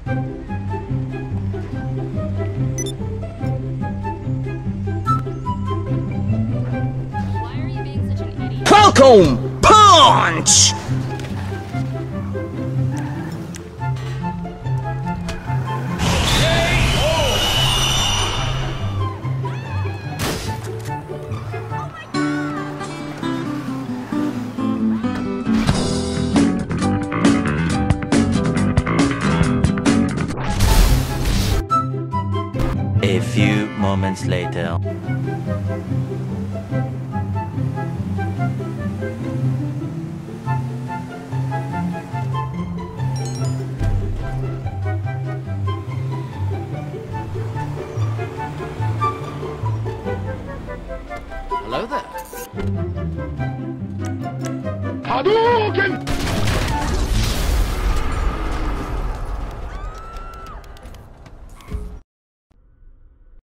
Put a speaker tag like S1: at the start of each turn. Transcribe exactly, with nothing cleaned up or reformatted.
S1: Why are you being such an idiot?
S2: Falcon Punch!
S3: A few moments later.
S4: Hello there.
S2: Hadouken!